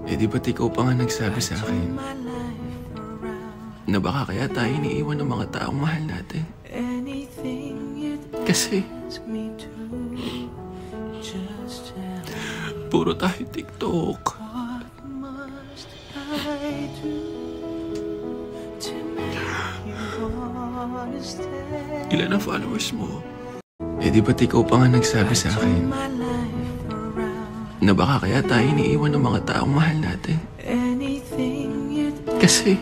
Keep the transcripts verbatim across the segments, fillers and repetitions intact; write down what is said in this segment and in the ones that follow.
Eh di ba't ikaw pa nga nagsabi sa akin na baka kaya tayo iniiwan ng mga taong mahal natin? Kasi puro tayo TikTok. Ilan ang followers mo? Eh di ba't ikaw pa nga nagsabi sa akin na baka kaya tayo iniiwan ng mga taong mahal natin? Kasi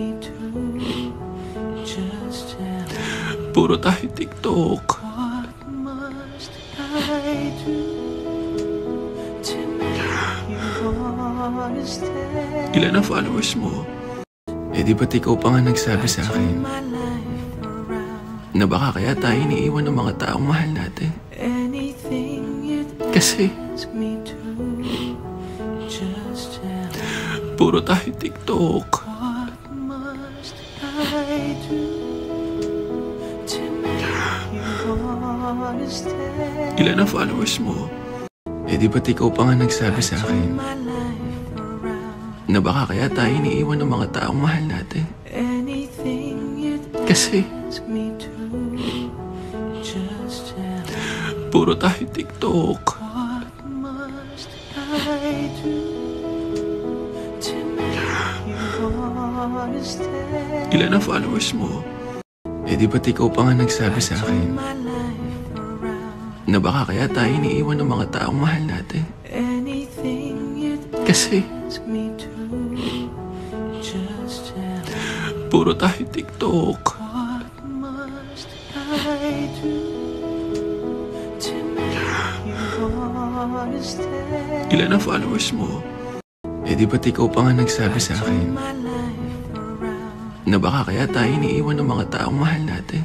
puro tayo TikTok. Ilan ang followers mo? Eh di ba't ikaw pa nga nagsabi sa akin na baka kaya tayo iniiwan ng mga taong mahal natin? Kasi puro tayo TikTok. Ilan ang followers mo? Eh di ba't ikaw pa nga nagsabi sa akin na baka kaya tayo iniiwan ng mga taong mahal natin? Kasi puro tayo TikTok. Ilan ang followers mo? Eh di ba't ikaw pa nga nagsabi sa akin na baka kaya tayo iniiwan ng mga taong mahal natin? Kasi puro tayo TikTok. Ilan ang followers mo? Eh di ba't ikaw pa nga nagsabi sa akin na baka kaya tayo iniiwan ng mga taong mahal natin?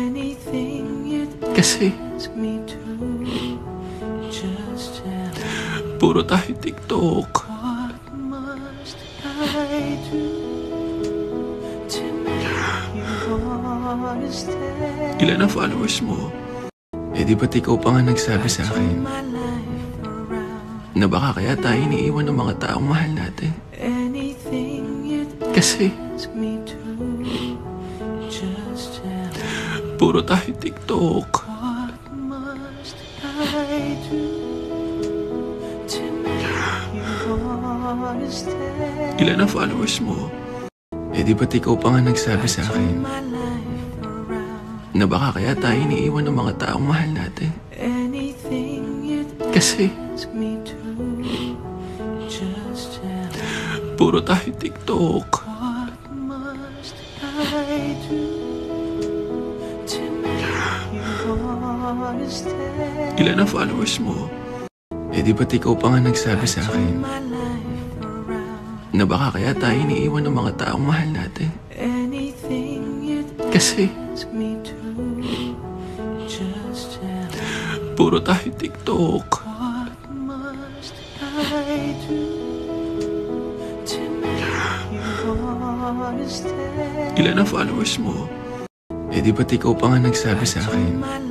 Kasi puro tayo TikTok. Ilan ang followers mo? Eh di ba't ikaw pa nga nagsabi sa akin na baka kaya tayo iniiwan ng mga taong mahal natin? Kasi puro tayo TikTok. Ilan ang followers mo? Eh di ba't ikaw pa nga nagsabi sa akin na baka kaya tayo iniiwan ng mga taong mahal natin? Kasi puro tayo TikTok. Ilan ang followers mo? Eh di ba't ikaw pa nga nagsabi sa akin na baka kaya tayo iniiwan ng mga taong mahal natin? Kasi puro tayo TikTok. Ilan ang followers mo? Eh di ba't ikaw pa nga nagsabi sa akin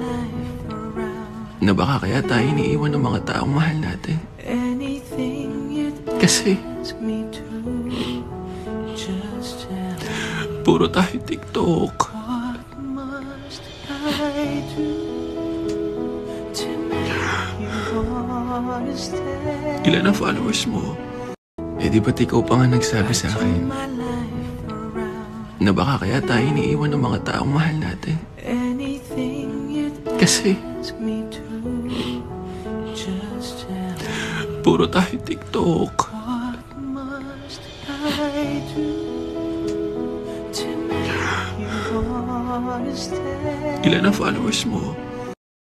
na baka kaya tayo iniiwan ng mga taong mahal natin? Kasi puro tayo TikTok. Ilan ang followers mo? Eh di ba't ikaw pa nga nagsabi sa akin na baka kaya tayo iniiwan ng mga taong mahal natin? Kasi puro tayo TikTok. Ilan ang followers mo?